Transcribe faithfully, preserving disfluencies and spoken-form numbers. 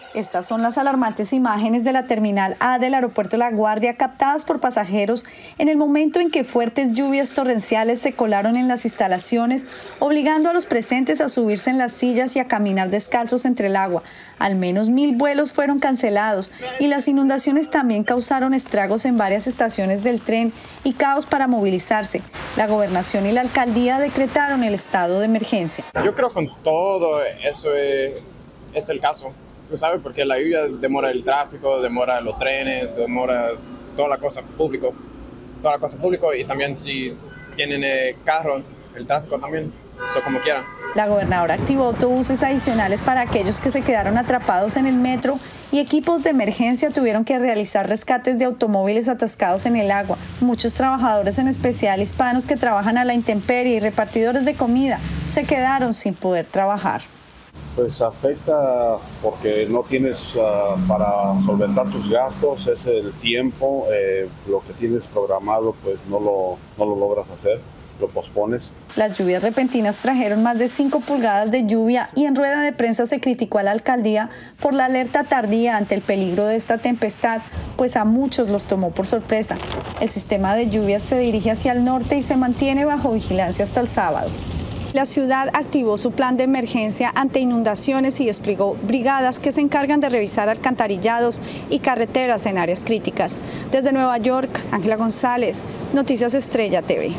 Estas son las alarmantes imágenes de la Terminal A del aeropuerto La Guardia captadas por pasajeros en el momento en que fuertes lluvias torrenciales se colaron en las instalaciones, obligando a los presentes a subirse en las sillas y a caminar descalzos entre el agua. Al menos mil vuelos fueron cancelados y las inundaciones también causaron estragos en varias estaciones del tren y caos para movilizarse. La gobernación y la alcaldía decretaron el estado de emergencia. Yo creo que con todo eso es, es el caso. Tú sabes, porque la lluvia demora el tráfico, demora los trenes, demora toda la cosa público, toda la cosa público y también si tienen eh, carro, el tráfico también, eso como quieran. La gobernadora activó autobuses adicionales para aquellos que se quedaron atrapados en el metro y equipos de emergencia tuvieron que realizar rescates de automóviles atascados en el agua. Muchos trabajadores, en especial hispanos que trabajan a la intemperie y repartidores de comida, se quedaron sin poder trabajar. Pues afecta porque no tienes uh, para solventar tus gastos, es el tiempo, eh, lo que tienes programado pues no lo, no lo logras hacer, lo pospones. Las lluvias repentinas trajeron más de cinco pulgadas de lluvia y en rueda de prensa se criticó a la alcaldía por la alerta tardía ante el peligro de esta tempestad, pues a muchos los tomó por sorpresa. El sistema de lluvias se dirige hacia el norte y se mantiene bajo vigilancia hasta el sábado. La ciudad activó su plan de emergencia ante inundaciones y desplegó brigadas que se encargan de revisar alcantarillados y carreteras en áreas críticas. Desde Nueva York, Ángela González, Noticias Estrella T V.